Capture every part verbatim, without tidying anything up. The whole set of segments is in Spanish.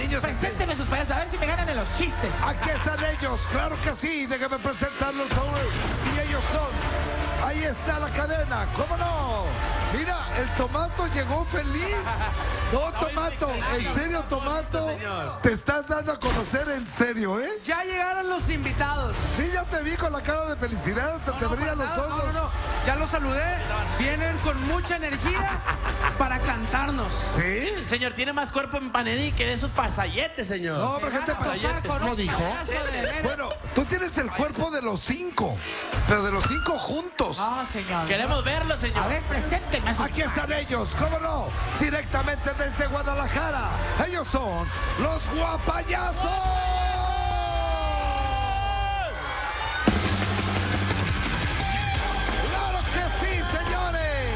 niños. Presénteme sus payasos, a ver si me ganan en los chistes. Aquí están ellos, claro que sí. Déjame presentarlos ahora. Y ellos son. Ahí está la cadena, ¿cómo no? Mira, el Tomato llegó feliz. No, Tomato, en serio, Tomato, te estás dando a conocer en serio, ¿eh? Ya llegaron los invitados. Sí, ya te vi con la cara de felicidad, te, No, te no, brillan para los nada, ojos. No, no, no, ya los saludé. Vienen con mucha energía para cantarnos. ¿Sí? Señor, tiene más cuerpo en Panedí que de esos pasayetes, señor. No, pero ¿qué te pasa? ¿Lo dijo? Bueno, tú tienes el cuerpo de los cinco, pero de los cinco juntos. No, señor. Queremos verlo, señor. A ver, presénteme a sus Aquí están ellos, ¿cómo no? Directamente desde Guadalajara. Ellos son los Guapayazos. ¡Claro que sí, señores!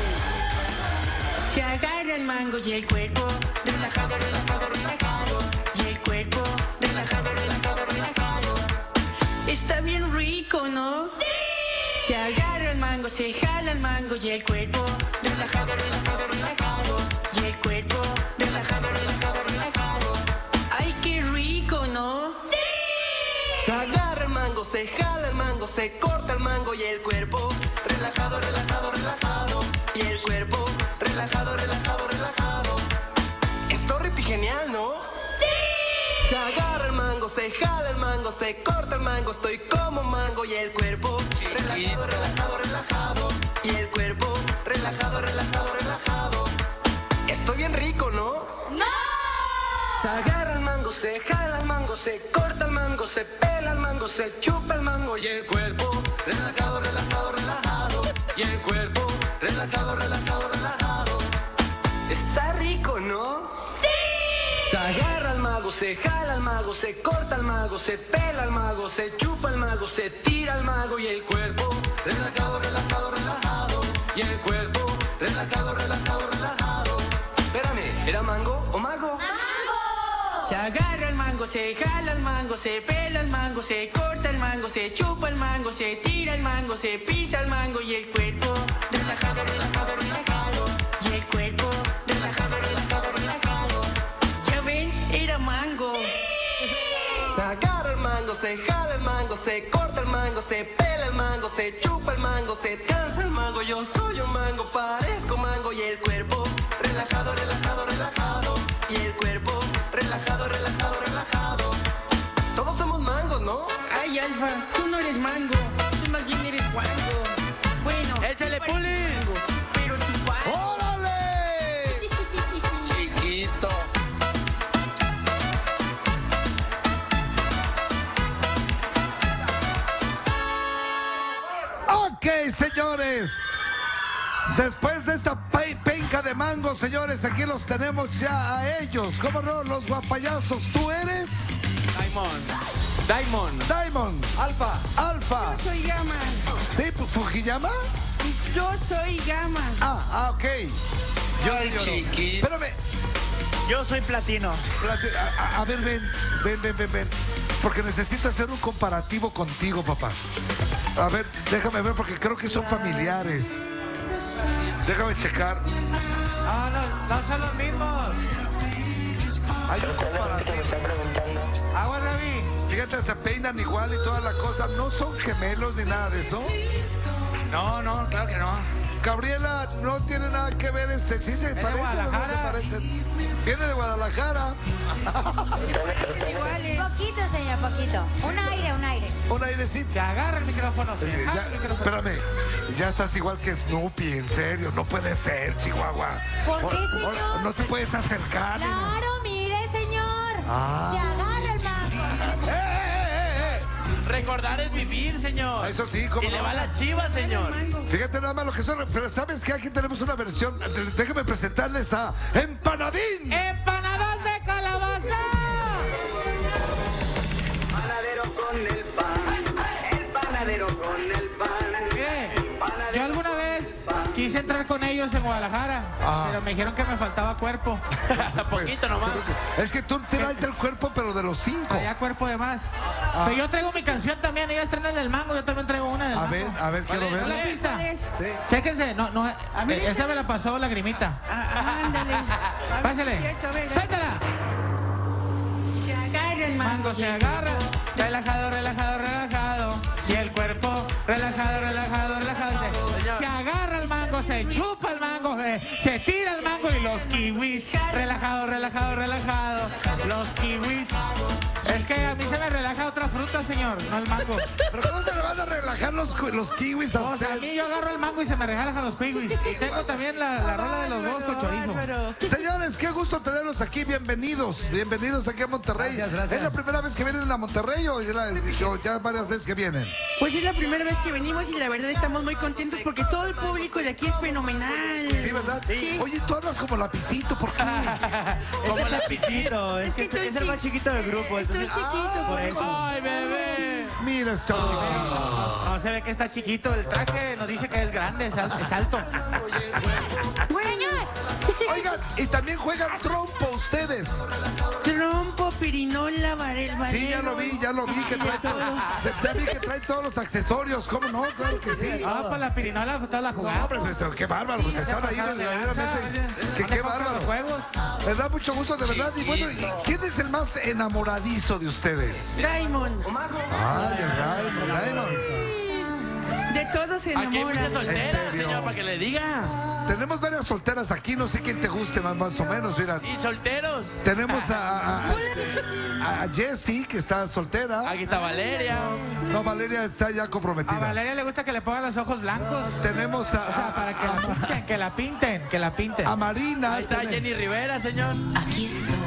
Se agarra el mango y el cuerpo, relajado, relajado, relajado. Y el cuerpo, relajado, relajado, relajado. Está bien rico, ¿no? ¡Sí! Se agarra el mango, se jala el mango y el cuerpo, relajado, relajado, relajado. Y el cuerpo, relajado, relajado, relajado. ¡Ay, qué rico, ¿no? ¡Sí! Se agarra el mango, se jala el mango, se corta el mango y el cuerpo relajado, relajado, relajado. Y el cuerpo relajado, relajado, relajado. Esto ripi genial, ¿no? ¡Sí! Se agarra el mango, se jala el mango, se corta el mango, estoy como mango y el cuerpo relajado, relajado, relajado. Y el cuerpo relajado, relajado, relajado. Estoy bien rico, ¿no? ¡No! Se agarra el mango, se jala el mango, se corta el mango, se pela el mango, se chupa el mango y el cuerpo relajado, relajado, relajado. Y el cuerpo relajado, relajado, relajado. Está rico, ¿no? ¡Sí! Se agarra el mago, se jala el mago, se corta el mago, se pela el mago, se chupa el mago, se tira el mago y el cuerpo relajado, relajado, relajado. Y el cuerpo relajado, relajado, relajado. Espérame, ¿era mango o mago? Se agarra el mango, se jala el mango, se pela el mango, se corta el mango, se chupa el mango, se tira el mango, se pisa el mango y el cuerpo relajado, relajado, relajado. Y el cuerpo relajado, relajado, relajado. Ya ven, era mango. Se agarra el mango, se jala el mango, se corta el mango, se pela el mango, se chupa el mango, se cansa el mango. Yo soy un mango, parezco mango y el cuerpo relajado, relajado, relajado. Y el cuerpo relajado, relajado, relajado. Todos somos mangos, ¿no? Ay, Alfa, tú no eres mango, tú más bien eres guango. Bueno, ¡Échale, tú pareces Puli! mango, pero tu guango. ¡Órale! Chiquito. Ok, señores. Después de esta pe penca de mango, señores, aquí los tenemos ya a ellos. ¿Cómo no? Los Guapayazos. ¿Tú eres? Diamond. Diamond. Diamond. Alfa. Alfa. Soy Gama, ¿Sí? ¿Fujiyama? yo soy Gama. Ah, ah, ok. Yo soy chiquito. Espérame. Yo soy Platino. Plati- A, a- a ver, ven. Ven, ven, ven, ven. Porque necesito hacer un comparativo contigo, papá. A ver, déjame ver porque creo que son familiares. Déjame checar. No, no, no son los mismos. Hay un comparativo. Aguas, David. Fíjate, se peinan igual y toda la cosa. No son gemelos ni nada de eso. No, no, claro que no. Gabriela, no tiene nada que ver este. ¿Sí se de parecen o no se Guadalajara. parecen? Viene de Guadalajara. Iguales. Poquito, señor, poquito. Un aire, un aire. Un airecito. Se agarra el micrófono, se Eh, jala ya- el micrófono. espérame, ya estás igual que Snoopy, en serio, no puede ser, Chihuahua. ¿Por qué, O- o- señor? no te puedes acercar. ni- Claro, mire, señor. Ah. Se agarra el mango. ¡Eh, eh, eh, eh! Recordar es vivir, señor. Ah, eso sí, cómo Y le no. va la chiva, señor. Fíjate nada más lo que son, pero ¿sabes qué? Aquí tenemos una versión, déjame presentarles a Empanadín. ¡Empanadas de calabaza! Panadero con el pan, el panadero con el pan. Mire, yo alguna vez quise entrar con ellos en Guadalajara, Ah. pero me dijeron que me faltaba cuerpo. Poquito nomás. Es que tú traes del cuerpo, pero de los cinco. Traía cuerpo de más. Pero yo traigo mi canción también, ellos traen el del mango, yo también traigo una del A mango. ver, a ver, quiero ¿No la verla. pista? Sí. Chéquense, no, no, eh, esta me la pasó Lagrimita. Ah, ándale. A ver, Pásale. cierto, a ver, Suéltala. mango se agarra, relajado, relajado, relajado. Y el cuerpo, relajado, relajado, relajado. Se, se agarra el mango, se chupa el mango, se, se tira el mango y los kiwis. Relajado, relajado, relajado. Los kiwis. Es que a mí se me relaja otra fruta, señor, no el mango. ¿Pero cómo se le van a relajar los, cu- los kiwis a O sea, usted? a mí yo agarro el mango y se me relajan los kiwis. Y tengo también la, la rola de los huevos con chorizo. Señores, qué gusto tenerlos aquí. Bienvenidos. Bienvenidos aquí a Monterrey. Gracias, gracias. ¿Es la primera vez que vienen a Monterrey o ya, la- o ya varias veces que vienen? Pues es la primera vez que venimos y la verdad estamos muy contentos porque todo el público de aquí es fenomenal. Sí, ¿verdad? Sí. Oye, tú hablas como lapicito, ¿por qué? Como la piscina. Es que Es que es estoy el más chiquito del grupo. Estoy Entonces, chiquito, por eso. ¡Ay, bebé! Mira, está chiquito. No se ve que está chiquito, el traje nos dice que es grande, es, al- es alto. Señor. Oigan, y también juegan trompo ustedes. Trompo, pirinola, varel, varel. Sí, ya lo vi, ya lo vi que trae todo. Ya vi que trae todos los accesorios, ¿cómo no? Claro que sí. Ah, pues la pirinola, pues toda la No, jugada. hombre, pues, qué bárbaro, pues están ahí verdaderamente. Que qué bárbaro. Los juegos. Me da mucho gusto, de verdad. Y bueno, ¿y ¿quién es el más enamoradizo de ustedes? Raymond. Ay, el Raymond, Raymond. De todos se Aquí hay muchas enamora. ¿En solteras, serio? señor, para que le diga. Tenemos varias solteras aquí, no sé quién te guste más, más o menos, mira. Y solteros. Tenemos a, a, a- a Jessie, que está soltera. Aquí está Valeria. No, Valeria está ya A comprometida. Valeria le gusta que le pongan los ojos blancos. Tenemos O sea, a, para que la pinten, que la pinten, que la pinten. a, a Marina. Ahí está Ten- Jenny Rivera, señor. Aquí estoy.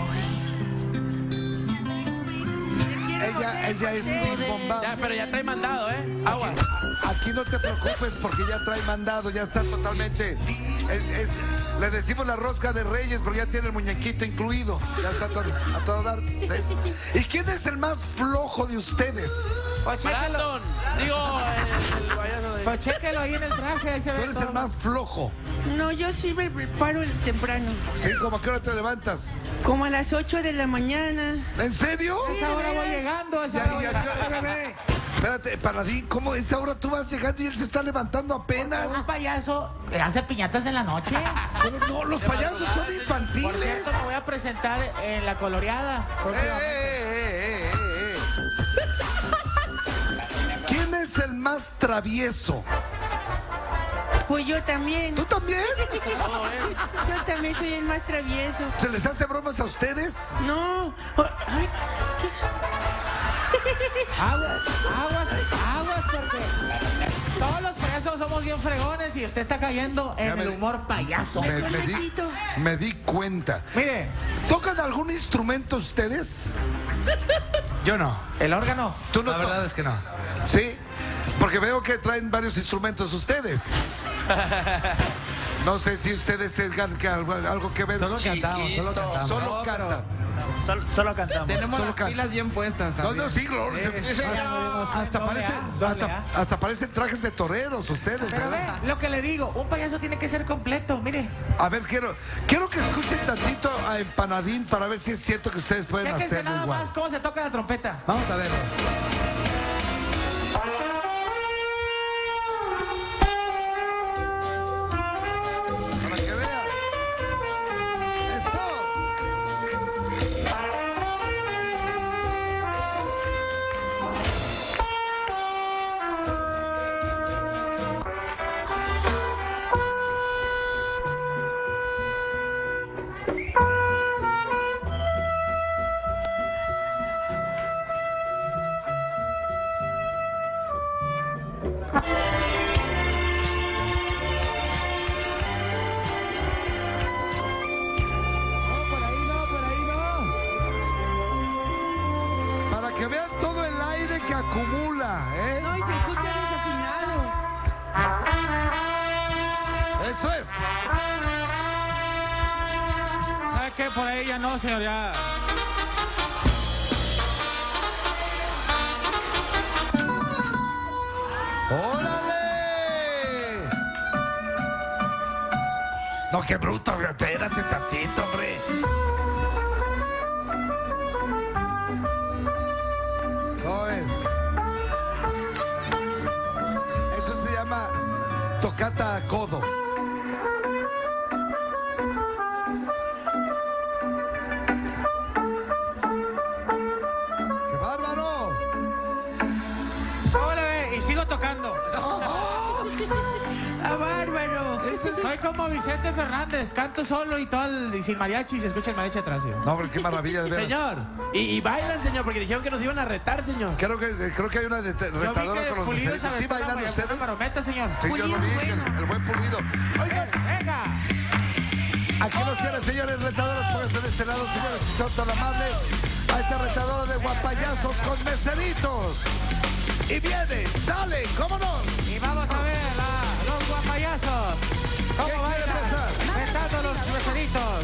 Ella, ella es bien bombada. Ya, pero ya trae mandado, ¿eh? Agua. Aquí no te preocupes porque ya trae mandado, ya está totalmente. Es, es- le decimos la rosca de Reyes porque ya tiene el muñequito incluido. Ya está todo, a todo dar. Sí. ¿Y quién es el más flojo de ustedes? Pues chéquelo, Brandon. Digo, el, el payaso de... pues chéquelo ahí en el traje, ahí se Tú ve eres todo. el más flojo. No, yo sí me preparo el temprano. Sí, ¿cómo a qué hora te levantas? Como a las ocho de la mañana. ¿En serio? A esa hora voy llegando, a esa Ya, hora voy ya, llegando. ya. Espérate, Paladín, ¿cómo es ahora tú vas llegando y él se está levantando apenas? Un payaso le hace piñatas en la noche. Pero no, los payasos son Por infantiles. cierto, me voy a presentar en la coloreada. Eh, próximamente. eh, eh, eh, eh. ¿Quién es el más travieso? Pues yo también. ¿Tú también? Yo también soy el más travieso. ¿Se les hace bromas a ustedes? No. Oh, ay, Aguas, aguas, aguas, porque todos los payasos somos bien fregones y usted está cayendo Ya en me el di- humor payaso. Me, ¿qué? me di, Conejito. me di cuenta. Mire, ¿Tocan algún instrumento ustedes? Yo no. el órgano. ¿Tú no La to- verdad es que no. Sí, porque veo que traen varios instrumentos ustedes. No sé si ustedes tengan que algo, algo que ver. Solo cantamos, solo cantamos. Solo cantan. solo, solo cantamos. Tenemos Solo las can- pilas bien puestas No, también. no, sí, Gloria. Sí, se- hasta, hasta, Doble parecen, A, doble hasta, A. hasta parecen trajes de toreros ustedes, Pero ¿verdad? ve, lo que le digo, un payaso tiene que ser completo, mire. A ver, quiero, quiero que escuchen tantito a Empanadín para ver si es cierto que ustedes pueden Chéquense hacerlo nada igual. más cómo se toca la trompeta. Vamos a verlo. Para que vean. Eso. No, por ahí no, por ahí no. Para que vean todo el aire que acumula, ¿eh? no, y se escucha desafinado. Eso es. ¿Sabe qué? Por ahí ya no, señor, ya. ¡Órale! No, qué bruto, espérate tantito, hombre. ¿Cómo es? Eso se llama tocata a codo. bárbaro! Hola, ve, y sigo tocando. ¡Ah, bárbaro! Ese es- Soy como Vicente Fernández, canto solo y todo, el- y sin mariachi, y se escucha el mariachi atrás. ¿sí? No, hombre, qué maravilla de ver. Señor, y, y bailan, señor, porque dijeron que nos iban a retar, señor. Creo que, creo que hay una de- Yo vi retadora que con los Pulido meseros. se ¿Sí aventó bailan una- ustedes? una marometa, señor. Sí, yo lo vi, Pulido, el, bueno. el buen Pulido. Oigan, Venga. aquí los tienen, señores retadores. Pónganse de este lado, señores, si son tan amables. A esta retadora de guapayazos con meseritos. Y viene, sale, ¿cómo no? Y vamos a ver a los guapayazos. ¿Cómo ¿Quién quiere empezar? bailan? Retando los meseritos.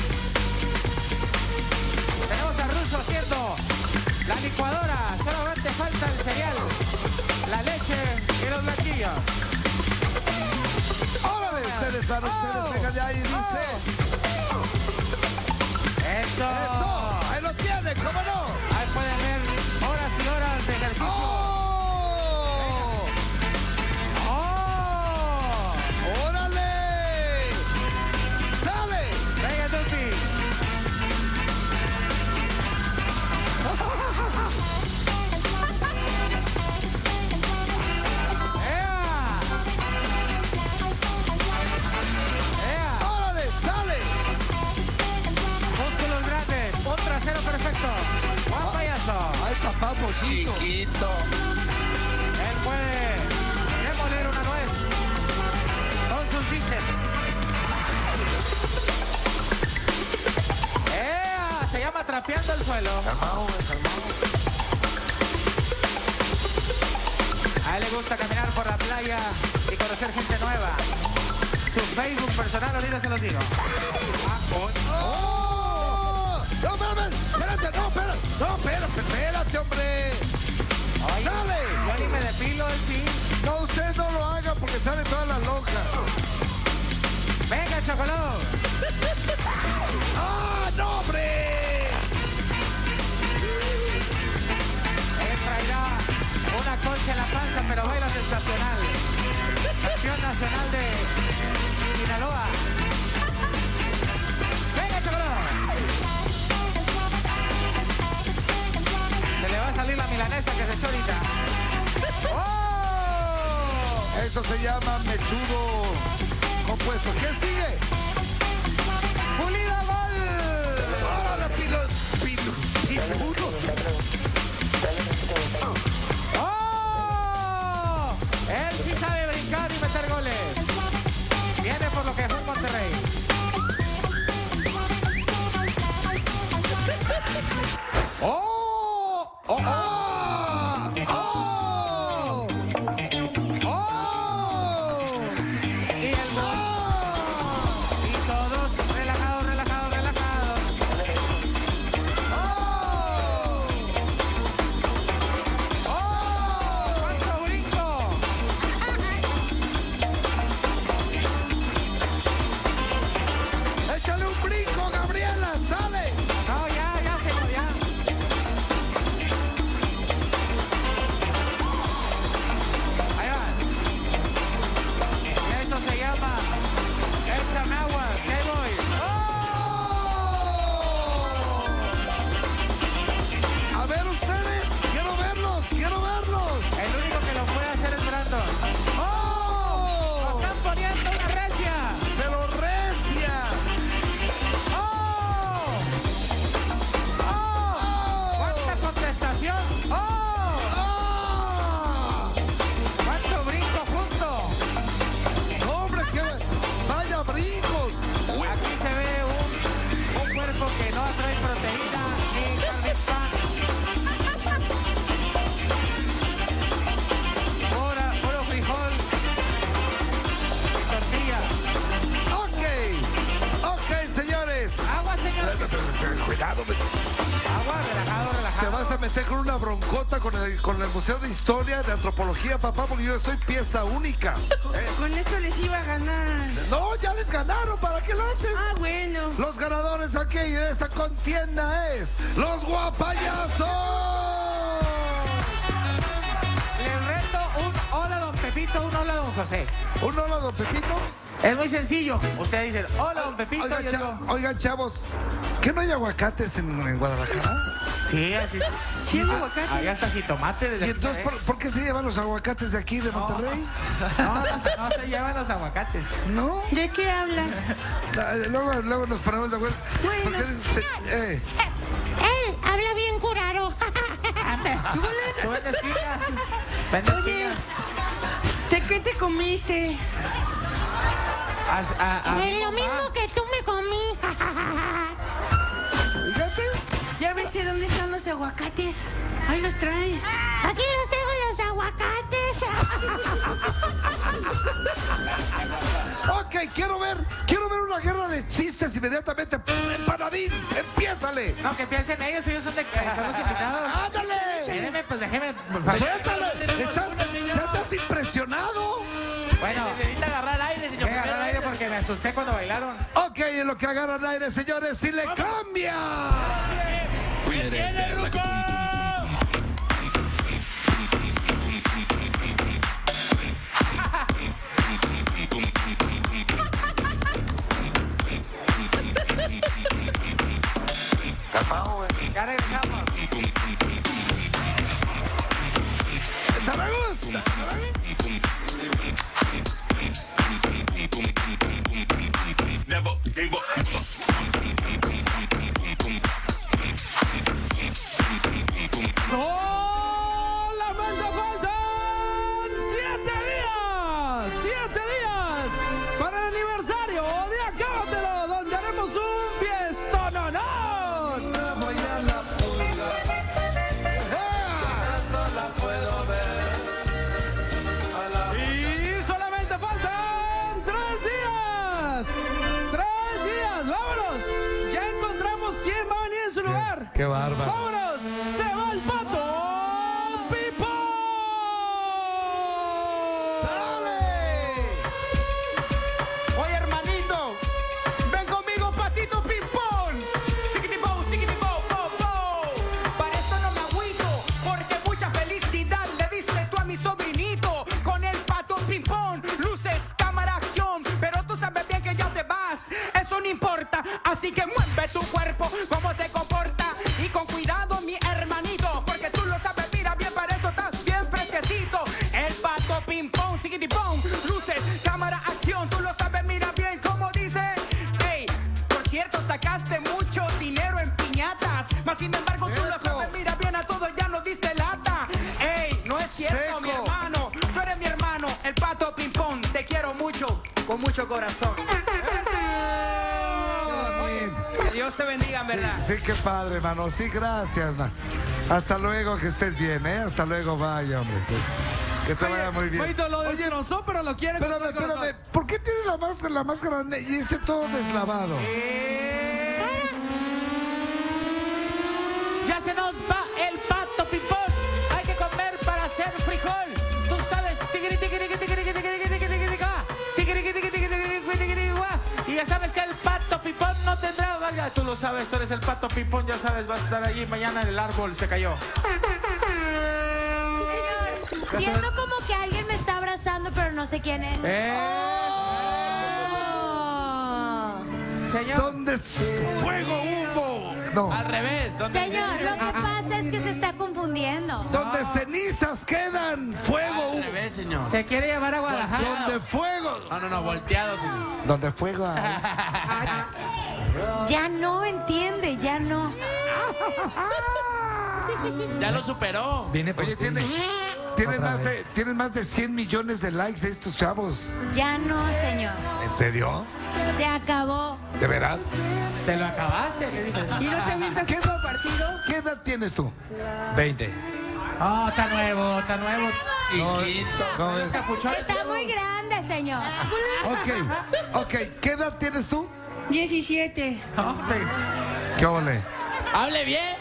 Tenemos a Russo haciendo la licuadora. Solamente falta el cereal, la leche y los blanquillos. ¡Órale! Ustedes van, ustedes vengan de ahí, dice. Eso. ¡Eso! ¡Ahí lo tiene, cómo no! Ahí pueden ver horas y horas de ejercicio. ¡Oh! ¡Oh! ¡Órale! ¡Sale! Venga, Tupi. ¡Ea! ¡Ea! ¡Órale! ¡Sale! Músculos grandes, un trasero perfecto. Juan Payaso. ¡Ay, papá, pollito! Chiquito. Él puede demoler una nuez con sus bíceps. ¡Ea! Se llama trapeando el suelo. A él le gusta caminar por la playa y conocer gente nueva. Su Facebook personal, ahorita se los digo. Ah, oh. ¡Oh! ¡No, espérame! ¡Espérate! ¡No, espérate! ¡No, espérate! ¡Espérate, hombre! Oye, ¡Sale! yo ni me depilo el fin. No, usted no lo haga porque sale toda la loca. Venga, Chocolón. ¡Ah, no, hombre! Él traerá una concha en la panza, pero baila sensacional. Campeón nacional de Sinaloa. Venga, Chocolón. Se le va a salir la milanesa que se echó ahorita. ¡Oh! Eso se llama mechudo compuesto. ¿Quién sigue? ¡Pulido gol! ¡Órale, pilo! ¡Pilo! ¡Piludo! ¡Oh! Él sí sabe brincar y meter goles. Viene por lo que fue Monterrey. ¡Oh! ¡Oh! ¡Oh! ¡Oh! ¡Oh! Y el gol. Y todos relajados, relajados, relajados. ¡Oh! ¡Oh! ¡Cuánto brinco! ¡Échale un brinco, Gabriela! ¡Sale! No, ya, ya, señor, ya. Ahí va. Y esto se llama Échame agua, que ahí voy. ¡Oh! A ver ustedes, quiero verlos, quiero verlos. El único que lo puede hacer es Brandon. ¡Lo ¡Oh! están poniendo una recia! Pero recia. ¡Oh! ¡Oh! ¡Cuánta contestación! ¡Oh! ¡Ah! ¡Cuánto brinco junto! ¡No, hombre, qué vaya brincos! Aquí se ve un, un cuerpo que no atrae proteína ni carne pan. Pura, puro frijol y tortilla. Ok, ok, señores. Agua, señor. Cuidado, me- Agua, relajado, te relajado. vas a meter con una broncota con el, con el Museo de Historia, de Antropología, papá, porque yo soy pieza única. ¿eh? Con esto les iba a ganar. No, ya les ganaron, ¿para qué lo haces? Ah, bueno. Los ganadores aquí de esta contienda es los guapayazos. Le reto un hola, don Pepito, un hola, don José. ¿Un hola, don Pepito? Es muy sencillo. Ustedes dicen, hola, don Pepito. Oigan, yo cha- digo, oigan, chavos, ¿qué no hay aguacates en, en Guadalajara? Sí, así es. Sí, es aguacate. Ahí hasta jitomate. Desde ¿Y entonces por, por qué se llevan los aguacates de aquí, de Monterrey? No, no, no se llevan los aguacates. ¿No? ¿De qué hablas? Ah, Luego, luego nos ponemos de acuerdo. Bueno. ¿Por qué se- eh, Él habla bien curaro. ¿Tú vendes piña? ¿Vendes Oye, piña? ¿de qué te comiste? A- a- a mi Es lo mamá. mismo que tú me comí. Fíjate. ¿Ya viste dónde están los aguacates? Ahí los trae. Aquí los tengo los aguacates. Ok, quiero ver, quiero ver una guerra de chistes inmediatamente. Empanadín, empiézale. No, que piensen ellos, ellos son, de, son los invitados. ¡Ándale! Déjeme, pues déjeme. ¡Suéltale! ¿Estás, ¿Ya estás impresionado? Bueno, Necesita agarrar aire, señor. voy a agarrar aire porque me asusté cuando bailaron. Ok, en lo que agarran aire, señores, y le cambia. ¡Viene, Ruco! Ya regresamos. ¡Esa me gusta! Solamente faltan siete días, siete días para el aniversario de Acábatelo, donde haremos un fiestón honor. Y solamente faltan tres días, tres días, vámonos. Ya encontramos quién va a venir en su lugar. ¡Qué bárbaro! ¡Vámonos! ¡Se va el Pato Pipón! ¡Sale! Oye, hermanito, ven conmigo, Patito Pimpón. Siquitipón, siquitipón, po, po. Para esto no me agüito, porque mucha felicidad le diste tú a mi sobrinito. Con el Pato Pimpón, luces, cámara, acción. Pero tú sabes bien que ya te vas, eso no importa. Así que mueve tu cuerpo, cómo se comporta. Y con cuidado, mi hermanito, porque tú lo sabes, mira bien, para esto estás bien fresquecito. El Pato Pimpón, siquitipón, luces, cámara, acción. Tú lo sabes, mira bien, como dice. Ey, por cierto, sacaste mucho dinero en piñatas. Mas sin embargo, tú lo Seco. sabes, mira bien, a todos ya nos diste lata. Ey, no es cierto, Seco. mi hermano. Tú eres mi hermano, el Pato Pimpón. Te quiero mucho, con mucho corazón. Que Dios te bendiga, en verdad. Sí, sí, qué padre, hermano. Sí, gracias, man. Hasta luego, que estés bien, ¿eh? Hasta luego, vaya, hombre. Que, que te vaya muy bien. Feito lo Oye, destrozó, pero lo quiere con espérame, todo el corazón. espérame. ¿Por qué tiene la máscara, la máscara ne- y este todo deslavado? Ya se nos va el Pato Pimpón. Hay que comer para hacer frijol. Tú sabes. Tiquiri, tiquiri, tiquiri, tiquiri, tiquiri, tiquiri, tiquiri, guá. Tiquiri, tiquiri, tiquiri, tiquiri, tiquiri, guá. Y ya sabes que el Pato Pimpón no tendrá. Vaya, tú lo sabes, tú eres el Pato Pimpón. Ya sabes, va a estar allí mañana en el árbol. Se cayó. Señor, siento como que alguien me está abrazando, pero no sé quién es. Eh, ¡Ah! señor. ¿Dónde es fuego, humo? No. Al revés. ¿dónde- Señor, lo que pasa es que se está confundiendo. Donde cenizas quedan, fuego, Al humo. revés, señor. Se quiere llevar a Guadalajara. Donde fuego. No, no, no, volteado, señor. Donde fuego. hay. Ya no entiende, ya no. Ya lo superó. Oye, tiene, tienen más de, tienen más de cien millones de likes estos chavos. Ya no, señor. ¿En serio? Se acabó. ¿De veras? ¿Te lo acabaste? ¿Qué dices? ¿Y no te avientas ¿Qué todo edad, partido? ¿Qué edad tienes tú? veinte. Oh, está nuevo, está nuevo. ¿Cómo es? Capuchón. Está muy grande, señor. Ok, ok. ¿Qué edad tienes tú? diecisiete. Hombre. ¿Qué ole? Hable bien.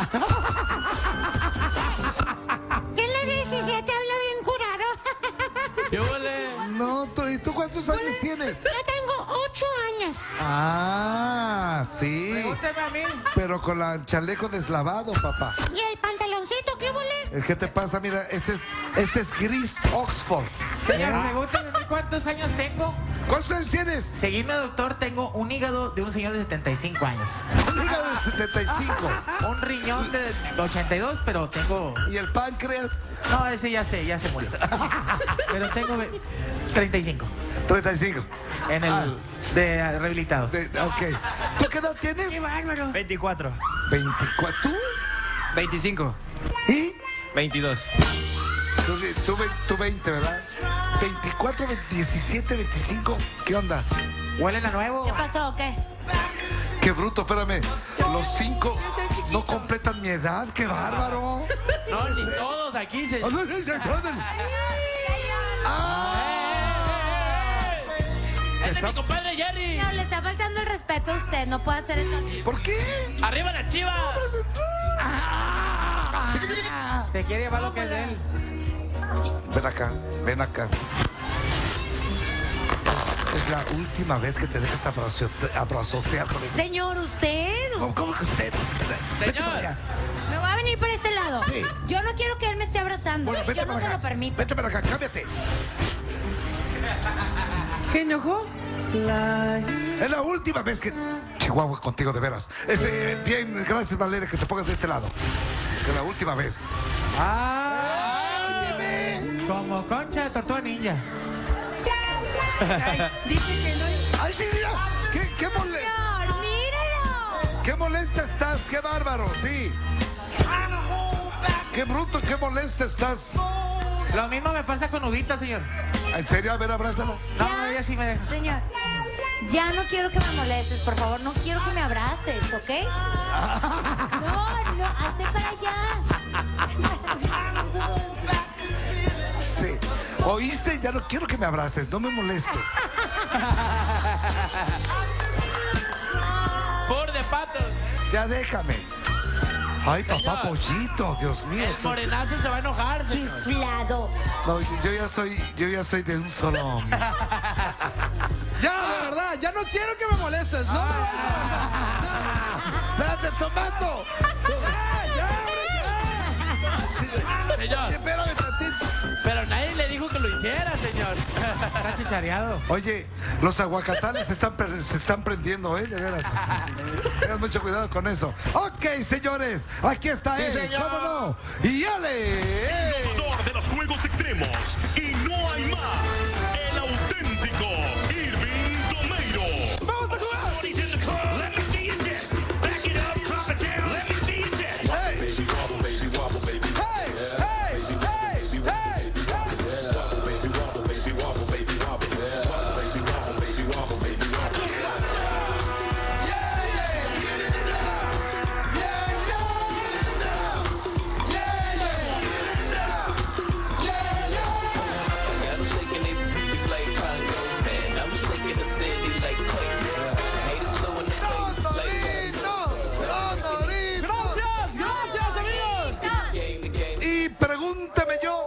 ¿Quién le diecisiete habla bien curado? ¿Qué huele? No, tú, ¿y tú cuántos años tienes? Yo tengo ocho años. Ah, sí. Pregúnteme a mí. Pero con la- el chaleco deslavado, papá. ¿Y el pantaloncito qué huele? ¿Qué te pasa? Mira, este es, este es gris Oxford. Señor, pregúnteme a mí cuántos años tengo. ¿Cuántos años tienes? Seguidme, doctor, tengo un hígado de un señor de setenta y cinco años. Un hígado de setenta y cinco. Un riñón de ochenta y dos, pero tengo... ¿Y el páncreas? No, ese ya se, ya se murió. Pero tengo ve- treinta y cinco. treinta y cinco. En el... Ah. de rehabilitado. De- ok. ¿Tú qué edad tienes? Qué bárbaro. veinticuatro. veinticuatro. ¿Tú? veinticinco. ¿Y? veintidós. Tú, tú, ve- tú veinte, ¿verdad? veinticuatro, diecisiete, veinticinco. ¿Qué onda? ¿Huelen a nuevo? ¿Qué pasó o qué? Qué bruto, espérame. Los cinco no completan mi edad. ¡Qué bárbaro! No, ni todos aquí, señor. ¡Ese es mi compadre Jerry! No, le está faltando el respeto a usted. No puede hacer eso aquí. ¿Por qué? ¡Arriba la chiva! Se quiere llevar lo que es de él. Ven acá, ven acá. Es, es la última vez que te dejas abrazote- abrazotear con ese... Señor, usted. No, ¿cómo que usted? Vete Señor. para allá. Me voy a venir por ese lado. Sí. Yo no quiero que él me esté abrazando. Bueno, vete Yo no para se acá. lo permito. Vete para acá, cámbiate. ¿Se enojó? Es la última vez que... Chihuahua, contigo de veras. Este, bien, gracias, Valeria, que te pongas de este lado. Que la última vez. ¡Ah! Óyeme. Como concha de tortuga ninja. Dice que no hay... ¡Ay, sí, mira! ¡Qué, qué, mole- Señor, míralo. qué molesta estás! ¡Qué bárbaro! Sí. ¡Qué bruto, qué molesta estás! Lo mismo me pasa con Ubita, señor. ¿En serio? A ver, abrázalo. No, Ya, ella sí me deja. Señor, ya no quiero que me molestes, por favor. No quiero que me abraces, ¿ok? No, no, hazte para allá. Sí. ¿Oíste? Ya no quiero que me abraces. No me moleste. ¡Por de patos! Ya déjame. Ay, papá Señor. Pollito, Dios mío. El morenazo se va a enojar, señor. Chiflado. No, yo ya soy, yo ya soy de un solo hombre. Ya, de verdad, ya no quiero que me molestes. No, ¡Espérate, tomato! Señor, Espérame tantito. pero nadie le dijo que lo hiciera, señor. Está chichareado. Oye, los aguacatales se están, per- se están prendiendo, ¿eh? De veras. Tengan mucho cuidado con eso. Ok, señores, aquí está Sí, él. señor. ¿Cómo no? Y Ale. Innovador de los juegos extremos. Y no hay más. El auténtico Irving Tomeiro. ¡vamos a jugar! Hey. ¡Hey! ¡Hey! ¡Hey! ¡Gracias! ¡Gracias, amigos! Y pregúntame yo.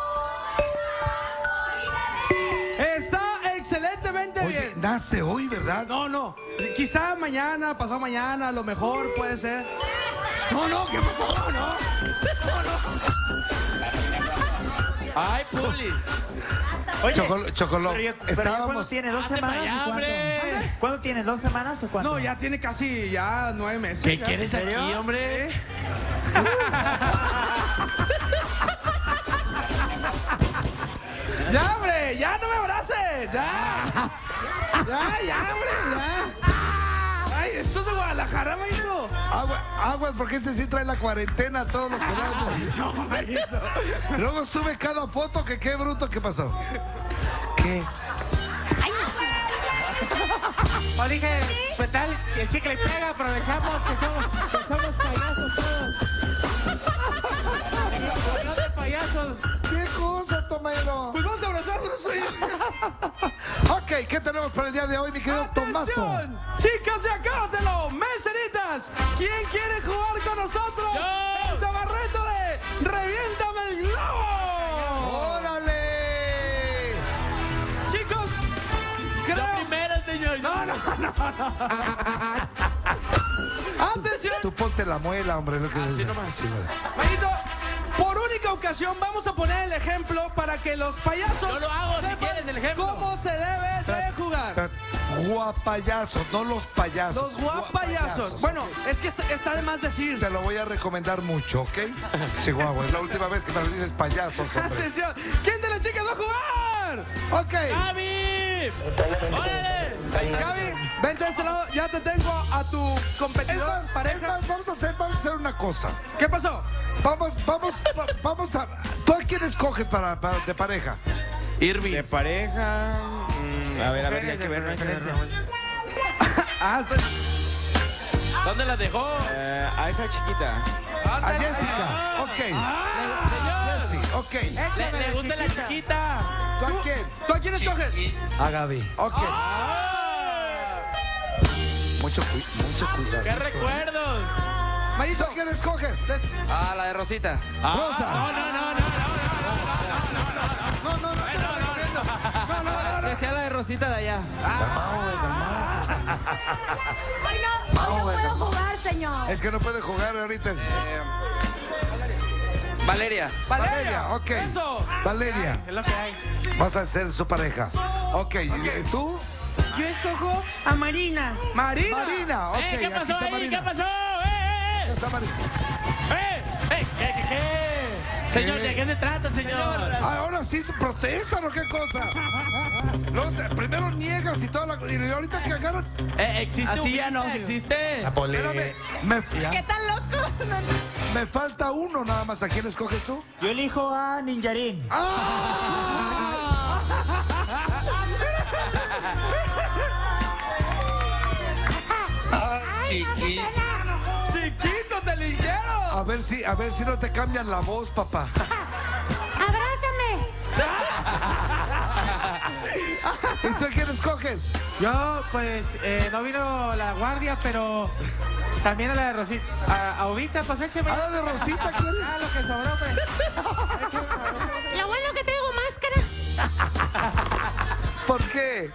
Está excelentemente Oye, bien. nace hoy, ¿verdad? No, no. Quizá mañana, pasado mañana, a lo mejor puede ser. No, no, ¿qué pasó? No, no. ¡Ay, Pulis! Oye, Chocolo, Chocolo, pero, yo- pero ya estábamos... ¿cuándo tiene? ¿Dos Hazte semanas para allá, o cuánto? hombre. ¿Cuándo tiene? ¿Dos semanas o cuánto? No, ya tiene casi ya nueve meses. ¿Qué ya. quieres ¿En serio? aquí, hombre? Ya, hombre, ya no me abraces, ya. Ya, ya, hombre, ya. Ay, esto es de Guadalajara, maestro. Agua, aguas, porque este sí trae la cuarentena, todo lo que da. Luego sube cada foto, que qué bruto, ¿qué pasó? ¿Qué? O dije, pues tal, si el chicle pega, aprovechamos que somos, que somos payasos todos. No de payasos. ¿Qué cosa, Tomero? Pues vamos a abrazarnos, oye. Ok, ¿qué tenemos para el día de hoy, mi querido Tomato? ¡Atención! Chicas, ya acábatelo, meseritas. ¿Quién quiere jugar con nosotros? ¡Yo! El tabarreto de Reviéntame el globo. ¡Órale! Chicos, Yo creo... primero, señor. No, no, no, no. Atención. Tú ponte la muela, hombre, lo que Así dice. nomás. Sí, güey. Mayito, por única ocasión vamos a poner el ejemplo para que los payasos Yo lo hago si sepan quieres el ejemplo. cómo se debe de jugar. Guapayazos, no los payasos. Los guapayazos. Bueno, es que está, está de más decir. Te lo voy a recomendar mucho, ¿ok? Chihuahua, es la última vez que me lo dices payasos, hombre. Atención, ¿quién de las chicas va a jugar? Ok. ¡Gaby! ¡Órale! Gaby, vente de este lado, ya te tengo a tu Es competidor, más, pareja. es más, vamos a hacer, vamos a hacer una cosa. ¿Qué pasó? Vamos, vamos, va- vamos a. ¿Tú a quién escoges para, para- de pareja? Irving. De pareja. mm, a ver, a ver, hay que ver, hay que ver. Ah, sí. ¿Dónde la dejó? Eh, a esa chiquita. A Jessica. Ok. Jessy, ok. Le, le gusta la chiquita. ¿Tú a quién? ¿Tú a quién escoges? A Gaby. Ok. Mucho, cu- mucho cuidado. ¡Qué recuerdos! ¿Tú Mayito, a quién escoges? Ah, la de Rosita. Rosa. No, no, no, no. no, no, no, no, no, no, no. Decía la de Rosita de allá. Ay, no, hoy no puedo jugar, señor. Es que no puede jugar ahorita. Valeria. Valeria, ok. Eso. Valeria, Es lo que hay. vas a ser su pareja. Ok, ¿y tú? Yo escojo a Marina. Marina. Marina, ok. Eh, ¿Qué aquí pasó está ahí? Marina. ¿Qué pasó? ¡Eh, Aquí está Marina. eh! ¡Eh! ¡Eh! ¿Qué, qué, qué? Señor, ¿Qué? ¿de qué se trata, señor? Ah, ahora sí se protestan o qué cosa. Luego te- primero niegas y toda la. Y ahorita que agarran. Eh, existe Así un- ya no, señor. existe. Espérame, me, ¿Qué tan loco? me falta uno nada más. ¿A quién escoges tú? Yo elijo a Ninjarín. Chiquito, te ligero. A ver si, a ver si no te cambian la voz, papá. ¡Abrázame! ¿Y tú a quién escoges? Yo, pues, eh, no vino la guardia, pero también a la de Rosita. A, a Ovita, pues écheme. ¿A la de Rosita quieres? Ah, lo que sobró, pues. Lo bueno que traigo máscara. ¿Por qué?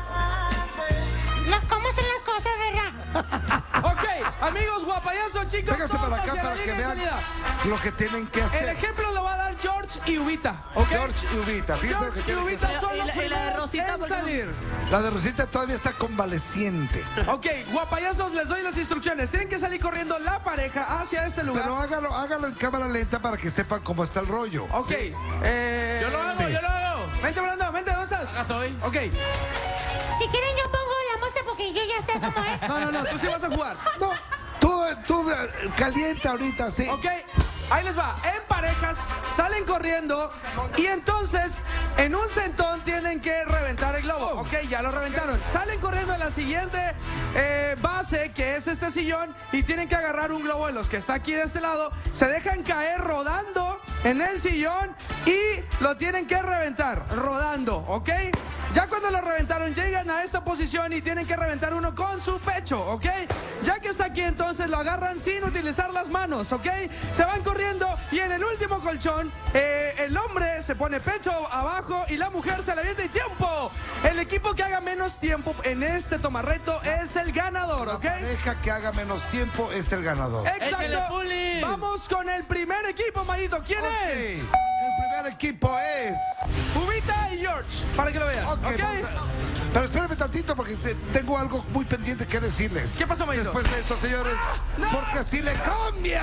¿Cómo son las cosas, verdad? Ok, amigos guapayazos, chicos. Véngase todos para acá hacia para la que línea de vean salida. lo que tienen que El hacer. ejemplo lo va a dar George y Ubita, ¿ok? George y Ubita, fíjense lo que George y tienen que Ubita hacer. son Y los la- y la de primeros Rosita, en ¿por qué no? salir. La de Rosita todavía está convaleciente. Ok, guapayazos, les doy las instrucciones. Tienen que salir corriendo la pareja hacia este lugar. Pero hágalo, hágalo en cámara lenta para que sepan cómo está el rollo. Ok, eh... Yo lo hago, Sí. yo lo hago. Vente, Brando, vente, ¿dónde estás? Acá estoy. Ok, Si quieren, yo pongo la música porque yo ya sé cómo es. no, no, no, tú sí vas a jugar. No, tú, tú eh, calienta ahorita, sí. Ok, ahí les va. En parejas salen corriendo y entonces en un centón tienen que reventar el globo. Ok, ya lo reventaron. Salen corriendo a la siguiente eh, base, que es este sillón, y tienen que agarrar un globo de los que está aquí de este lado. Se dejan caer rodando en el sillón y lo tienen que reventar rodando, ¿ok? Ya cuando lo reventaron, llegan a esta posición y tienen que reventar uno con su pecho, ¿ok? Ya que está aquí, entonces lo agarran sin utilizar las manos, ¿ok? Se van corriendo y en el último colchón, eh, el hombre se pone pecho abajo y la mujer se le avienta y tiempo. El equipo que haga menos tiempo en este tomarreto es el ganador, La ¿ok? pareja que haga menos tiempo es el ganador. Échale, Exacto. Puli. Vamos con el primer equipo, Mayito. ¿Quién Ok, es? el primer equipo es. Ubita y George, para que lo vean, Ok, ¿ok? vamos a- Pero espérame tantito porque te- tengo algo muy pendiente que decirles. ¿Qué pasó, Mayito? Después de esto, señores, porque así le cambia.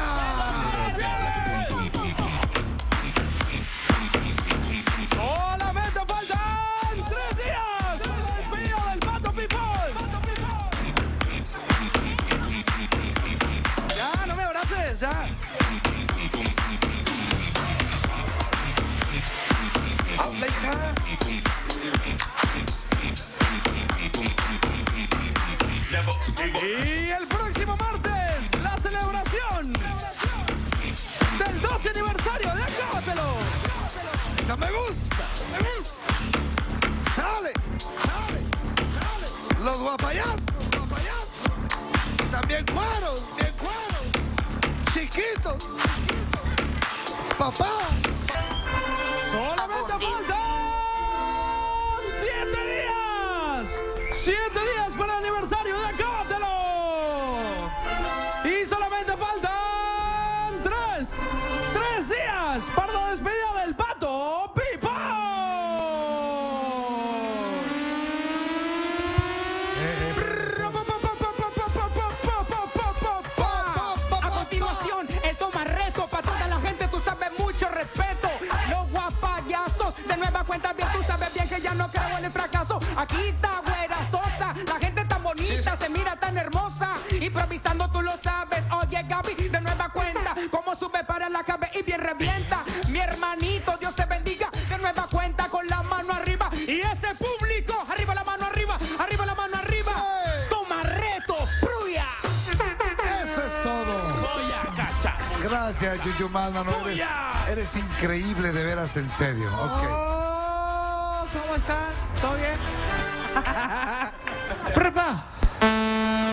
Solamente faltan tres días para la despedida del Pato People. Ya, no me abraces, ya. Habla, hija. Y el próximo martes, la celebración del doce aniversario de Acábatelo. Esa me gusta, me gusta. Sale, sale, sale. Los guapayazos, los guapayazos. También cueros, bien cueros. Chiquitos, chiquitos. Papá. Solamente faltan siete días. Siete días para el aniversario de Acábatelo. Y solamente faltan tres, tres días palmas para la despedida del Pato Pimpón. A continuación, el toma reto para toda la gente, tú sabes mucho respeto. Los guapayazos, de nueva cuenta bien, tú sabes bien que ya no creo en el fracaso. Aquí está güera sosa, la gente tan bonita, se mira tan hermosa. Improvisando tú lo sabes, oye Gaby, de nueva cuenta, como sube para la cabeza y bien revienta. Mi hermanito, Dios te bendiga, de nueva cuenta con la mano arriba. Y ese público, arriba la mano arriba, arriba la mano arriba. Toma reto, pruya. Eso es todo. Voy a cachar. Gracias, Yuyumal, mano. Eres, eres increíble, de veras, en serio. Ok. Oh, ¿cómo están? ¿Todo bien? Prepa.